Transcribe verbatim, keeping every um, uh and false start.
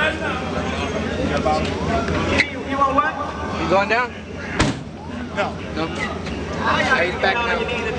You want what? You going down? No. No? Yeah, he's back now.